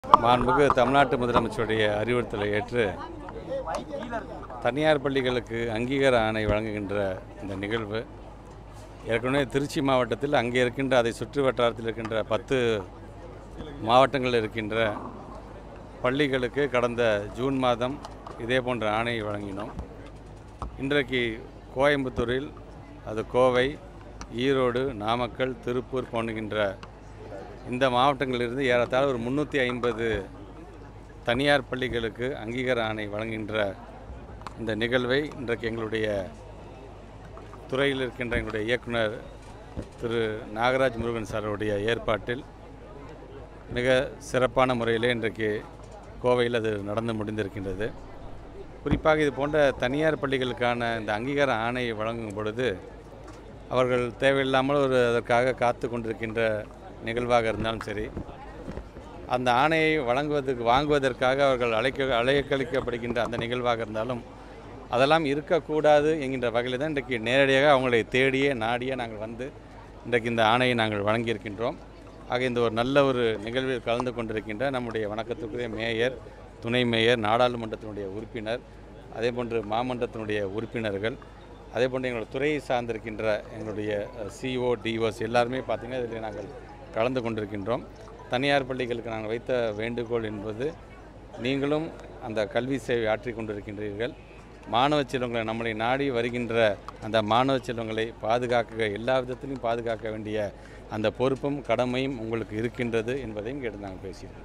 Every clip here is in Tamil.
மாண்புமிகு தமிழ்நாட்டு முதலமைச்சருடைய அறிவுறுத்தலை ஏற்று தனியார் பள்ளிகளுக்கு அங்கீகார ஆணை வழங்குகின்ற இந்த நிகழ்வு ஏற்கனவே திருச்சி மாவட்டத்தில் அங்கே இருக்கின்ற அதை சுற்று வட்டாரத்தில் இருக்கின்ற 10 மாவட்டங்களில் இருக்கின்ற பள்ளிகளுக்கு கடந்த ஜூன் மாதம் இதே போன்ற ஆணையை வழங்கினோம். இன்றைக்கு கோயம்புத்தூரில் அது கோவை, ஈரோடு, நாமக்கல், திருப்பூர் போன்றுகின்ற இந்த மாவட்டங்களிலிருந்து ஏறத்தாழ ஒரு 350 தனியார் பள்ளிகளுக்கு அங்கீகார ஆணை வழங்குகின்ற இந்த நிகழ்வை இன்றைக்கு எங்களுடைய துறையில் இருக்கின்ற எங்களுடைய இயக்குனர் திரு நாகராஜ் முருகன் சாருடைய ஏற்பாட்டில் மிக சிறப்பான முறையிலே இன்றைக்கு கோவையில் அது நடந்து முடிந்திருக்கின்றது. குறிப்பாக இது போன்ற தனியார் பள்ளிகளுக்கான இந்த அங்கீகார ஆணையை வழங்கும் பொழுது அவர்கள் தேவையில்லாமல் அதற்காக காத்து கொண்டிருக்கின்ற நிகழ்வாக இருந்தாலும் சரி, அந்த ஆணையை வாங்குவதற்காக அவர்கள் அலைக்கழிக்கப்படுகின்ற அந்த நிகழ்வாக இருந்தாலும் அதெல்லாம் இருக்கக்கூடாது என்கின்ற வகையில் தான் இன்றைக்கு நேரடியாக அவங்களை தேடியே நாடியே நாங்கள் வந்து இன்றைக்கு இந்த ஆணையை நாங்கள் வழங்கியிருக்கின்றோம். ஆக இந்த ஒரு நல்ல ஒரு நிகழ்வில் கலந்து கொண்டிருக்கின்ற நம்முடைய வணக்கத்துக்குரிய மேயர், துணை மேயர், நாடாளுமன்றத்தினுடைய உறுப்பினர், அதேபோன்று மாமன்றத்தினுடைய உறுப்பினர்கள், அதேபோன்று எங்களுடைய துறையை சார்ந்திருக்கின்ற எங்களுடைய சிஓ, டிஓஸ் எல்லாருமே பார்த்திங்கன்னா இதில் நாங்கள் கலந்து கொண்டிருக்கின்றோம். தனியார் பள்ளிகளுக்கு நாங்கள் வைத்த வேண்டுகோள் என்பது, நீங்களும் அந்த கல்வி சேவை ஆற்றி கொண்டிருக்கின்றீர்கள். மாணவ செல்வங்களை நம்மளை நாடி வருகின்ற அந்த மாணவ செல்வங்களை பாதுகாக்க, எல்லா விதத்திலையும் பாதுகாக்க வேண்டிய அந்த பொறுப்பும் கடமையும் உங்களுக்கு இருக்கின்றது என்பதையும் கேட்டு நாங்கள் பேசியிருக்கோம்.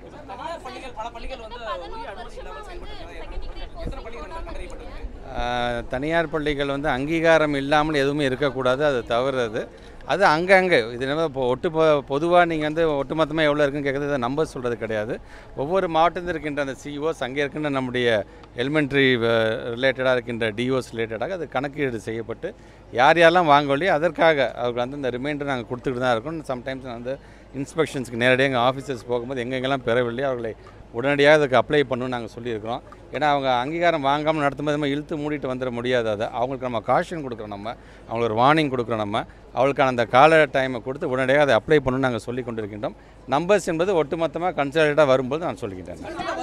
தனியார் பள்ளிகள் அங்கீகாரம் இல்லாமல் எதுவுமே இருக்கக்கூடாது, அது தவறுது. அது அங்கங்கே இது இப்போ பொதுவாக நீங்கள் ஒட்டுமொத்தமாக எவ்வளோ இருக்குன்னு கேட்குறது நம்பர் சொல்கிறது கிடையாது. ஒவ்வொரு மாவட்டத்தில் இருக்கின்ற அந்த சிஓஸ், அங்கே இருக்கின்ற நம்முடைய எலிமெண்ட்ரி ரிலேட்டடாக இருக்கின்ற டிஓஸ் ரிலேட்டடாக அது கணக்கீடு செய்யப்பட்டு யார் யாரெல்லாம் வாங்கலையோ அதற்காக அவர்கள் அந்த ரிமைண்டர் நாங்கள் கொடுத்துக்கிட்டு தான் இருக்கோம். சம்டைம்ஸ் இன்ஸ்பெக்ஷன்ஸ்க்கு நேரடியாக எங்கள் ஆஃபீஸர்ஸ் போகும்போது எங்கெங்கெல்லாம் பெறவில்லையோ அவர்களை உடனடியாக அதுக்கு அப்ளை பண்ணணும்னு நாங்கள் சொல்லியிருக்கிறோம். ஏன்னா அவங்க அங்கீகாரம் வாங்காமல் நடத்தும்போது நம்ம இழுத்து மூடிட்டு வந்துட முடியாது. அதை அவங்களுக்கு நம்ம காஷன் கொடுக்குறோம், அவங்களுக்கு ஒரு வார்னிங் கொடுக்குறோம். அவளுக்கான அந்த கால டைமை கொடுத்து உடனடியாக அதை அப்ளை பண்ணணும்னு நாங்கள் சொல்லி கொண்டிருக்கின்றோம். நம்பர்ஸ் என்பது ஒட்டுமொத்தமாக கன்சல்டேட்டாக வரும்போது நான் சொல்லிக்கிட்டேன்.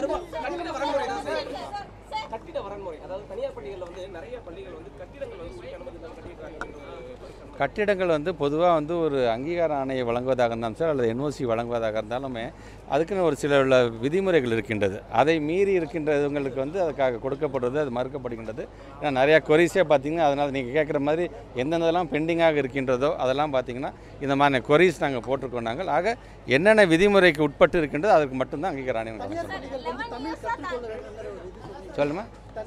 கட்டிடங்கள் பொதுவாக ஒரு அங்கீகார ஆணையை வழங்குவதாக இருந்தாலும் சார், அல்லது என்ஓசி வழங்குவதாக இருந்தாலுமே அதுக்குன்னு ஒரு சில விதிமுறைகள் இருக்கின்றது. அதை மீறி இருக்கின்றவங்களுக்கு அதுக்காக கொடுக்கப்படுறது, அது மறுக்கப்படுகின்றது. ஏன்னா நிறையா கொரிஸே பார்த்திங்கன்னா, அதனால் நீங்கள் கேட்குற மாதிரி எந்தெந்தெல்லாம் பெண்டிங்காக இருக்கின்றதோ அதெல்லாம் பார்த்திங்கன்னா இந்த மாதிரி கொரிஸ் நாங்கள் போட்டிருக்கோம். நாங்கள் ஆக என்னென்ன விதிமுறைக்கு உட்பட்டு இருக்கின்றதோ அதுக்கு மட்டும்தான் அங்கீகார ஆணை சொல்லுமா.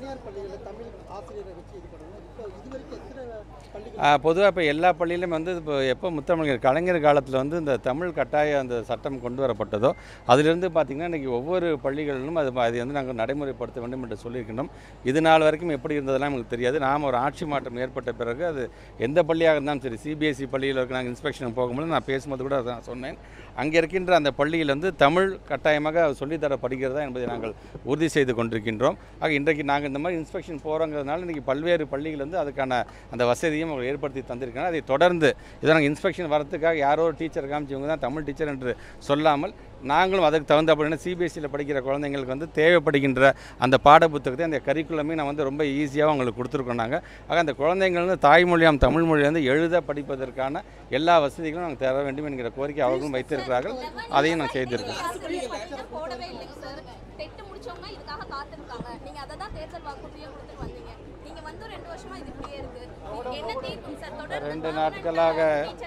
பொதுவாக இப்போ எல்லா பள்ளியிலும் இப்போ எப்போ முத்தமிழர் கலைஞர் காலத்தில் இந்த தமிழ் கட்டாய அந்த சட்டம் கொண்டு வரப்பட்டதோ அதிலிருந்து பார்த்திங்கன்னா இன்றைக்கி ஒவ்வொரு பள்ளிகளிலும் அது நாங்கள் நடைமுறைப்படுத்த வேண்டும் என்று சொல்லியிருக்கின்றோம். இது நாள் வரைக்கும் எப்படி இருந்ததெல்லாம் நமக்கு தெரியாது. நாம் ஒரு ஆட்சி மாற்றம் ஏற்பட்ட பிறகு அது எந்த பள்ளியாக இருந்தாலும் சரி, சிபிஎஸ்சி பள்ளியில் இருக்க நாங்கள் இன்ஸ்பெக்ஷன் போகும்போது நான் பேசும்போது கூட அதான் சொன்னேன், அங்கே இருக்கின்ற அந்த பள்ளியில் தமிழ் கட்டாயமாக சொல்லித்தரப்படுகிறதா என்பதை நாங்கள் உறுதி செய்து கொண்டிருக்கின்றோம். ஆக இன்றைக்கு நாங்கள் இந்த மாதிரி இன்ஸ்பெக்ஷன் போகிறோங்கிறதுனால இன்றைக்கி பல்வேறு பள்ளிகள் அதுக்கான அந்த வசதியும் அவங்க ஏற்படுத்தி தந்திருக்காங்க. அதை தொடர்ந்து இதை நாங்கள் இன்ஸ்பெக்ஷன் வரத்துக்காக யாரோ ஒரு டீச்சர் காமிச்சவங்க தான் தமிழ் டீச்சர் என்று சொல்லாமல் நாங்களும் அதுக்கு தகுந்த அப்படின்னா சிபிஎஸ்சியில் படிக்கிற குழந்தைங்களுக்கு தேவைப்படுகின்ற அந்த பாட புத்தகத்தை, அந்த கரிக்குலமே நான் ரொம்ப ஈஸியாக அவங்களுக்கு கொடுத்துருக்கோம். நாங்கள் ஆக அந்த குழந்தைங்கள் தாய்மொழியாம் தமிழ் மொழி எழுத படிப்பதற்கான எல்லா வசதிகளும் நாங்கள் தர வேண்டும் என்கிற கோரிக்கை அவர்களும் வைத்திருக்கிறார்கள். அதையும் நான் செய்திருக்கேன். ரெண்டு நாட்களாக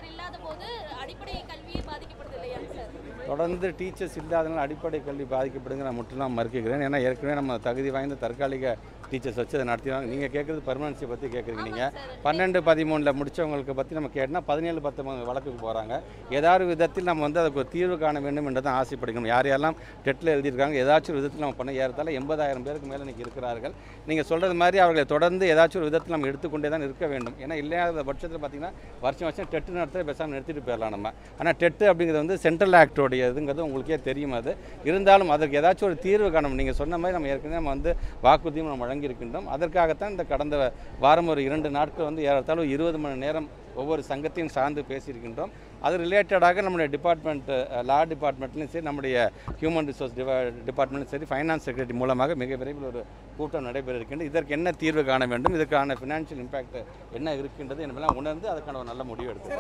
தொடர்ந்து டீச்சர்ஸ் இல்லாதனால அடிப்படை கல்வி பாதிக்கப்படுங்க நான் முற்றிலும் மறுக்கிறேன். ஏன்னா ஏற்கனவே நம்ம தகுதி வாய்ந்த தற்காலிக டீச்சர்ஸ் வச்சு அதை நடத்தினாங்க. நீங்கள் கேட்குறது பர்மனன்சியை பற்றி கேட்குறீங்க. நீங்கள் 12, 13 முடித்தவங்களுக்கு பற்றி நம்ம கேட்டால் 17, 19 வழக்குக்கு போகிறாங்க. ஏதாவது விதத்தில் நம்ம அதுக்கு ஒரு தீர்வு காண வேண்டும் என்று தான் ஆசைப்படுகிறோம். யாரெல்லாம் டெட்டில் எழுதியிருக்காங்க ஏதாச்சும் ஒரு விதத்தில் நம்ம பண்ண ஏறத்தால 80,000 பேருக்கு மேலே இன்றைக்கி இருக்கிறார்கள். நீங்கள் சொல்கிறது மாதிரி அவர்களை தொடர்ந்து ஏதாச்சும் ஒரு விதத்தில் நம்ம எடுத்துக்கொண்டே தான் இருக்க வேண்டும். ஏன்னா இல்லாத பட்சத்தில் பார்த்திங்கன்னா வருஷம் டெட்டு நடத்த பேசாமல் நிறுத்திட்டு போயிடலாம் நம்ம. ஆனால் டெட்டு அப்படிங்கிறது சென்ட்ரல் ஆக்டோடைய இதுங்கிறது உங்களுக்கே தெரியும். அது இருந்தாலும் அதற்கு ஏதாச்சும் ஒரு தீர்வு காணணும். நீங்கள் சொன்ன மாதிரி நம்ம ஏற்கனவே நம்ம வாக்குறுதியும் நம்ம வழங்கியிருக்கின்றோம். அதற்காகத்தான் இந்த கடந்த வாரம் ஒரு 2 நாட்கள் ஏறத்தாழ 20 மணி நேரம் ஒவ்வொரு சங்கத்தையும் சார்ந்து பேசியிருக்கின்றோம். அது ரிலேட்டடாக நம்முடைய டிபார்ட்மெண்ட் லா டிபார்ட்மெண்ட்லையும் சரி, நம்முடைய ஹியூமன் ரிசோர்ஸ் டிபார்ட்மெண்ட்லையும் சரி, ஃபைனான்ஸ் செக்ரட்டரி மூலமாக மிக விரைவில் ஒரு கூட்டம் நடைபெற இருக்கின்றது. இதற்கு என்ன தீர்வு காண வேண்டும், இதற்கான ஃபினான்ஷியல் இம்பாக்ட் என்ன இருக்கின்றது என்பதெல்லாம் உணர்ந்து அதுக்கான ஒரு நல்ல முடிவு எடுத்து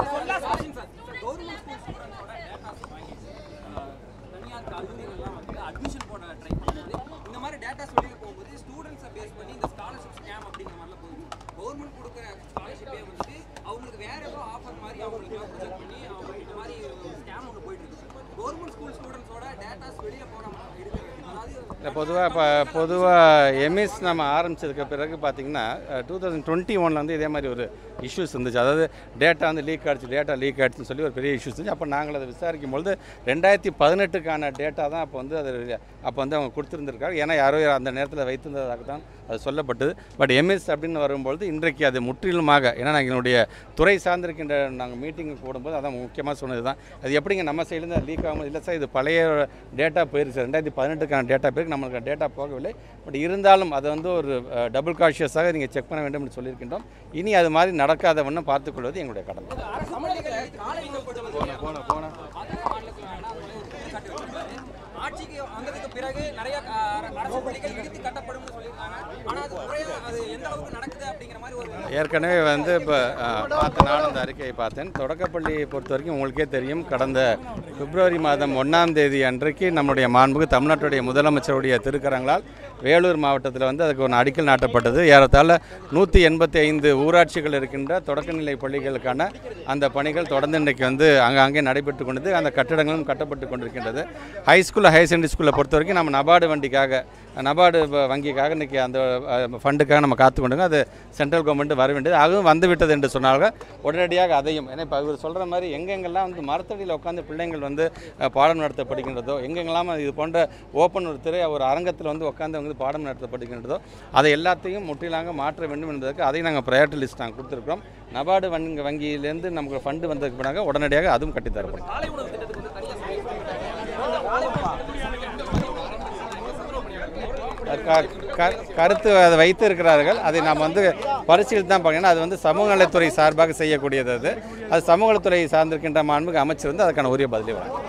அட்மிஷன் போட ட்ரை பண்ணும்போது இந்த மாதிரி டேட்டாஸ் வெளியே போகும்போது ஸ்டூடெண்ட்ஸை பேஸ் பண்ணி இந்த ஸ்காலர்ஷிப் ஸ்கேம் அப்படிங்கிற மாதிரிலாம் போகுது. கவர்மெண்ட் கொடுக்குற ஸ்காலர்ஷிப்பே வந்துட்டு அவங்களுக்கு வேற ஏதோ ஆஃபர் மாதிரி அவங்களுக்கு ப்ரொஜெக்ட் பண்ணி அவங்க இந்த மாதிரி ஸ்கேம் ஒன்று போயிட்டு இருக்கு. கவர்மெண்ட் ஸ்கூல் ஸ்டூடெண்ட்ஸோட டேட்டாஸ் வெளியே போகிற மாதிரி இருக்குது. பொதுவாக எம்எஸ் நம்ம ஆரம்பித்ததுக்கு பிறகு பார்த்திங்கன்னா 2021 வந்து இதே மாதிரி ஒரு இஷ்யூஸ் இருந்துச்சு. அதாவது டேட்டா வந்து லீக் ஆகிடுச்சுன்னு சொல்லி ஒரு பெரிய இஷ்யூஸ் இருந்துச்சு. அப்போ நாங்கள் அதை விசாரிக்கும் பொழுது 2018க்கான டேட்டா தான் அப்போ வந்து அவங்க கொடுத்துருந்துருக்காங்க. ஏன்னா யாரோ அந்த நேரத்தில் வைத்திருந்ததாக தான் அது சொல்லப்பட்டது. பட் எம்எஸ் அப்படின்னு வரும்பொழுது இன்றைக்கு அது முற்றிலுமாக, ஏன்னா நாங்கள் என்னுடைய துறை சார்ந்திருக்கின்ற நாங்கள் மீட்டிங்கு போடும்போது அதான் முக்கியமாக சொன்னது தான், அது எப்படிங்க நம்ம சைட்லேருந்து லீக் ஆகும், இல்லை சார் இது பழைய டேட்டா போயிருக்கு சார், 2018க்கான டேட்டா போயிருக்கு, நம்மளுக்கு டேட்டா போகவில்லை. பட் இருந்தாலும் அதை வந்து ஒரு டபுள் காஷியஸாக நீங்கள் செக் பண்ண வேண்டும் என்று சொல்லியிருக்கின்றோம். இனி அது மாதிரி நடக்காத வண்ணம் பார்த்துக்கொள்வது எங்களுடைய கடமை. ஆட்சிக்கு வந்ததுக்கு பிறகு நிறைய அரசு பள்ளிகள் இடித்து கட்டப்படும் சொல்லியிருக்காங்க. ஆனால் அது முறையாக அது எந்த அளவுக்கு நடக்குது அப்படிங்கிற மாதிரி ஒரு ஏற்கனவே வந்து இப்போ நானும் அந்த அறிக்கையை பார்த்தேன். தொடக்கப்பள்ளியை பொறுத்த வரைக்கும் உங்களுக்கே தெரியும், கடந்த பிப்ரவரி மாதம் 1ஆம் தேதி அன்றைக்கு நம்முடைய மாண்புமிகு தமிழ்நாட்டுடைய முதலமைச்சருடைய திருக்கரங்களால் வேலூர் மாவட்டத்தில் வந்து அதுக்கு ஒரு அடிக்கல் நாட்டப்பட்டது. ஏறத்தாழ 185 ஊராட்சிகள் இருக்கின்ற தொடக்கநிலை பள்ளிகளுக்கான அந்த பணிகள் தொடர்ந்து இன்றைக்கு வந்து அங்கே நடைபெற்று கொண்டது. அந்த கட்டடங்களும் கட்டப்பட்டு கொண்டிருக்கின்றது. ஹையர் செகண்டரி ஸ்கூலை பொறுத்த வரைக்கும் நம்ம நபார்டு வங்கிக்காக இன்றைக்கி அந்த ஃபண்டுக்காக நம்ம காத்து கொண்டுங்க. அது சென்ட்ரல் கவர்மெண்ட் வர வேண்டியது, அதுவும் வந்துவிட்டது என்று சொன்னாங்க. உடனடியாக அதையும், ஏன்னா இப்போ இவர் சொல்கிற மாதிரி எங்கெங்கெல்லாம் வந்து மரத்தடியில் உட்காந்து பிள்ளைங்கள் வந்து பாடம் நடத்தப்படுகின்றதோ, எங்கெங்கெல்லாம் இது போன்ற ஓப்பன் ஒரு அரங்கத்தில் வந்து உட்காந்து வந்து பாடம் நடத்தப்படுகின்றதோ, அதை எல்லாத்தையும் முற்றிலாக மாற்ற வேண்டும் என்பதற்கு அதையும் நாங்கள் ப்ரையாரிட்டி லிஸ்ட் நாங்கள் கொடுத்துருக்கோம். நபார்டு வங்கியிலேருந்து நமக்கு ஃபண்டு வந்ததுக்கு பின்னாக உடனடியாக அதுவும் கட்டித்தரப்படும். கருத்து அதை வைத்து இருக்கிறார்கள். அதை நாம் வந்து பரிசீலித்து தான் பார்க்கணும். அது வந்து சமூக நலத்துறை சார்பாக செய்யக்கூடியது. அது சமூக நலத்துறை சார்ந்திருக்கின்ற மாண்புமிகு அமைச்சர் வந்து அதுக்கான உரிய பதிலை வழங்கும்.